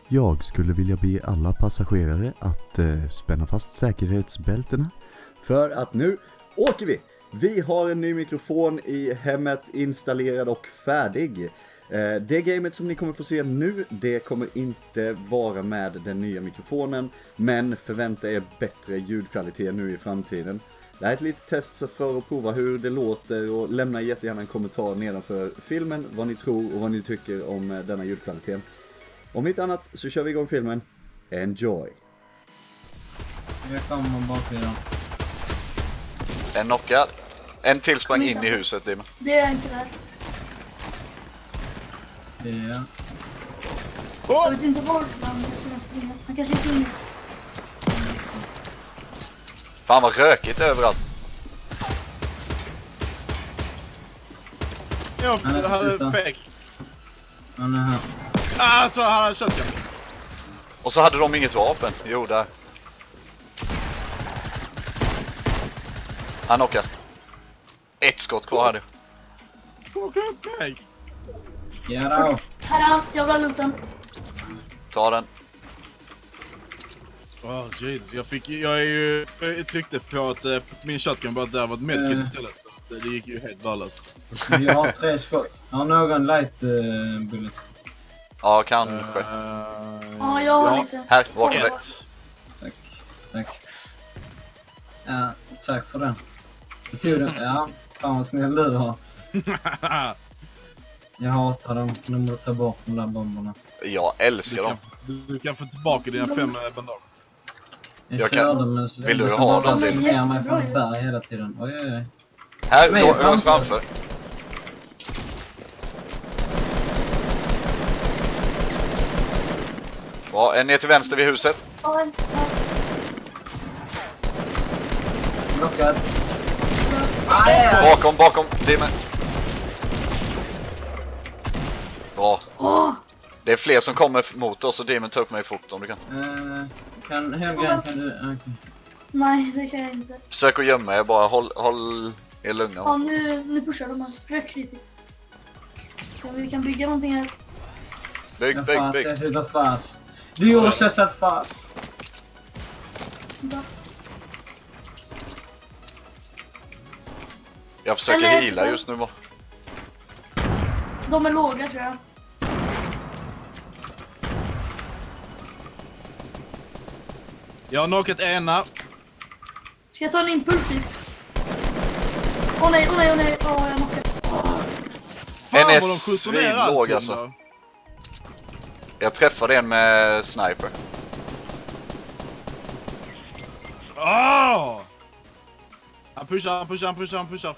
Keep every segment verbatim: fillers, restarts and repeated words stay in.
Jag skulle vilja be alla passagerare att eh, spänna fast säkerhetsbältena. För att nu åker vi! Vi har en ny mikrofon i hemmet installerad och färdig. Eh, det gamet som ni kommer få se nu, det kommer inte vara med den nya mikrofonen. Men förvänta er bättre ljudkvalitet nu i framtiden. Det här är ett litet test så för att prova hur det låter, och lämna jättegärna en kommentar nedanför filmen vad ni tror och vad ni tycker om eh, denna ljudkvalitet. Om inte annat så kör vi igång filmen. Enjoy! Jag kommer baksidan. En knockad. En till sprang in i huset, Dim. Det är inte där. Det är... Jag vet inte var han ska springa. Han kanske gick in hit. Fan vad rökigt överallt. Jag Han är hade ute. fake. Han är här. Ah, så han hade shotgun. Och så hade de inget vapen. Jo, där. Han knockar. Ett skott kvar hade. Fuck up mig. Get out. Här är han. Jag vill ha looten. Ta den. Oh Jesus, jag fick jag är ju jag tryckte på att uh, min shotgun bara där var ett medkit Mm. istället, så det, det gick ju helt värdelöst. Vi har tre skott. Har någon light uh, bullet? Ja, kanske. Uh, Ja, jag har lite. Här, vapen. ett. Tack. Tack. Ja, tack för den. Jag tog den. Ja, fan vad snäll du har. Jag hatar dem. Nu måste ta bort de där bomberna. Jag Du älskar dem. kan, du kan få tillbaka dina fem eh, bandage. Jag, Jag kan- körde men så Vill du så ha bara dem? slår ner mig Jättebra från ju. berg hela tiden. Oj, oj, oj. Här, Men då, framför. framför. framför. Bra, en ner till vänster vid huset. Ja, en. Knockad. Aj, aj. Bakom, bakom. Dimmen. Bra. Åh! Det är fler som kommer mot oss, och Dimmen tar upp mig i fot om du kan. Uh, kan Helgen, kan du... Okay. Nej, det kan jag inte. Försök att gömma er bara. Håll, håll er lugna. Ja, nu, nu pushar de alltså. Försök krypigt. Så vi kan bygga någonting här. Bygg, Jag bygg, fast, bygg. jag sitter fast. Du har också satt fast. Vänta. Jag försöker Eller- heala just nu bara. De är låga tror jag. Jag har knockat ena. Ska jag ta en impuls dit? Åh nej, åh nej, åh nej. Åh, jag knockade. Fan En är vad de skjuter ner svinlåg, allting alltså. då. Jag träffade en med sniper. Ah! Han pushar, han pushar, han pushar, han pushar.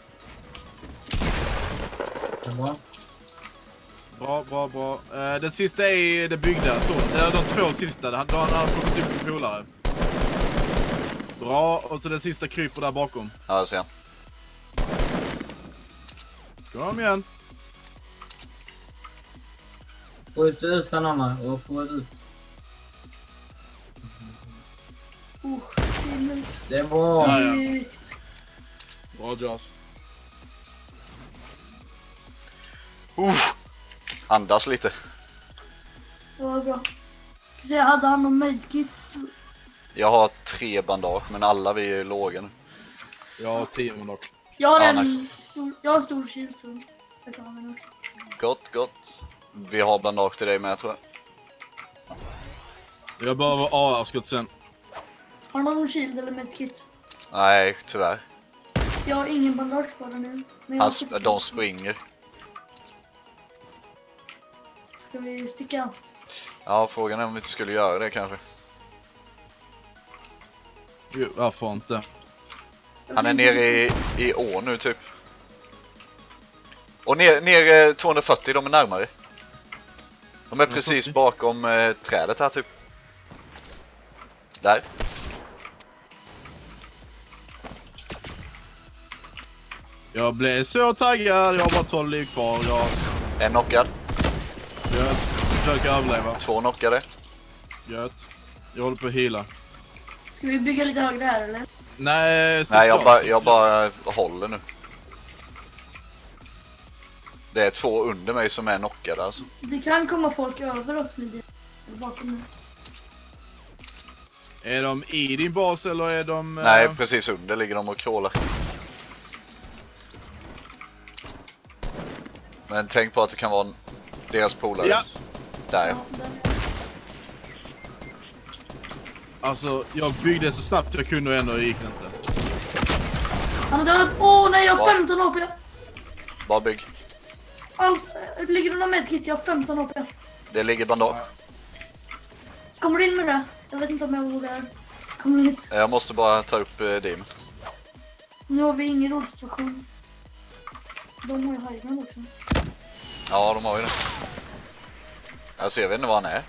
Det är bra. Bra, bra, bra. Uh, den sista är det byggda tornet. Det är de två sista. Han har han plockat upp sin polare. Bra, och så den sista kryper där bakom. Ja, jag ser. Kom igen. Få ut, ut den andra och få ut. Oh, det är lugnt. Det är bra. Ja, ja. Snyggt. Bra, Joss. Uh, andas lite. Det var bra. Så jag hade han någon medkit. Jag har tre bandage, men alla vi är låga nu. Jag har tio minuter. Jag har Ja, en nice. stor, jag har en stor shield så jag kan ha den också. Gott, gott. Vi har bandage till dig med, tror jag. Jag behöver A R-skott sen. Har du någon shield eller medkit? Nej, tyvärr. Jag har ingen bandage på den nu. Men jag Han, har sp- de springer. Ska vi sticka? Ja, frågan är om vi inte skulle göra det kanske. Jo, varför inte? Han är nere i, i å nu typ. Och ner, ner eh, tvåhundrafyrtio, de är närmare. De är precis tvåhundrafyrtio? bakom eh, trädet här typ. Där. Jag blev så taggad. Jag har bara tolv liv kvar. Jag, En knockad, jag försöker överleva. två knockade. Gött. Jag håller på att heala. Ska vi bygga lite högre här eller? Nej, Nej, jag bara, jag bara håller nu. Det är två under mig som är knockade alltså. Det kan komma folk över oss nu. bakom mig. Är de i din bas eller är de... Nej, eh, precis under ligger de och crawlar. Men tänk på att det kan vara deras polare. Ja. Där. Ja, där. Alltså, jag byggde så snabbt jag kunde och ändå gick det inte. Han är död. Åh nej, jag har Va? femton H P. Bara bygg. Allt, äh, ligger det någon medkit? Jag har femton H P. Det ligger bandage. Kommer du in med det? Jag vet inte om jag vågar. Kom hit. Jag måste bara ta upp eh, dim. Nu har vi ingen rollsituation. De har ju highground också. Ja, de har ju det. Alltså jag vet inte var han är.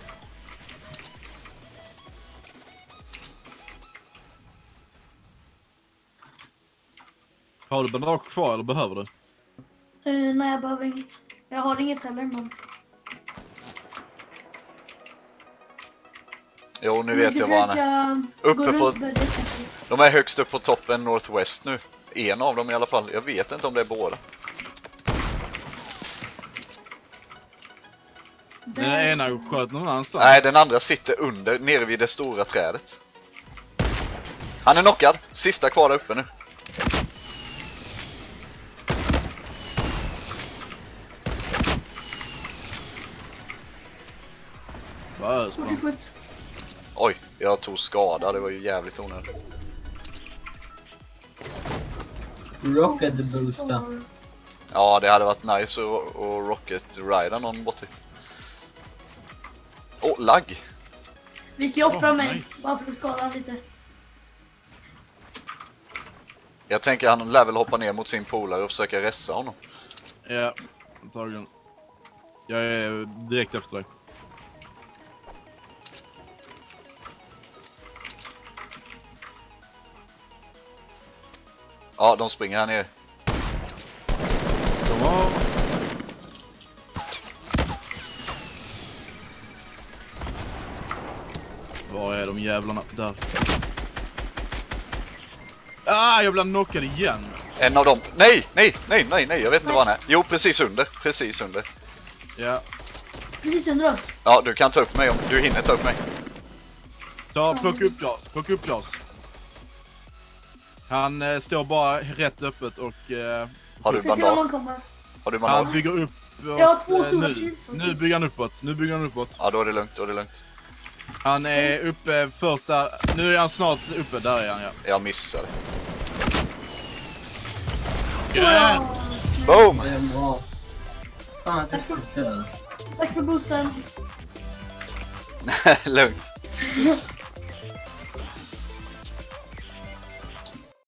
Har du bandage kvar eller behöver du? Uh, nej, jag behöver inget. Jag har inget heller, men... Jo, nu Vi vet ska jag var han är. försöka Uppe gå på- runt bäddet, kanske. De är högst upp på toppen Northwest nu. En av dem i alla fall. Jag vet inte om det är båda. Den ena sköt någon annanstans. Nej, den andra sitter under, nere vid det stora trädet. Han är knockad. Sista kvar där uppe nu. Vad är det som- fyrtiosju. Oj, jag tog skada. Det var ju jävligt onödigt. Rocket boosta. Ja, det hade varit nice att att rocket rida någon bort hit. Åh, oh, lagg! Vi ska ju offra Oh, mig, nice. bara för att skada han lite. Jag tänker han lär väl hoppa ner mot sin polare och försöka ressa honom. Ja, antagligen. Jag är direkt efter dig. Ja, de springer här nere. De har... Var är de jävlarna? Där. Ah, jag blev knockad igen. En av dem. Nej, nej, nej, nej, nej. Jag vet inte var han är. Jo, precis under. Precis under. Ja. Precis under oss. Ja, du kan ta upp mig om du hinner ta upp mig. Ta, plocka upp glas. Plocka upp glas. Han eh, står bara rätt öppet och... Eh, Har du Se till om bandage? han kommer. Har du han bandage? bygger upp... Och, Jag har två eh, stora nu, shields. nu bygger han uppåt. Nu bygger han uppåt. Ja, då är det lugnt, då är det lugnt. Han är uppe första... Nu är han snart uppe. Där är han, ja. Jag missade. Så Grönt! Boom! Det är bra. Fan att jag fick dö. Tack för boosten. Lugnt.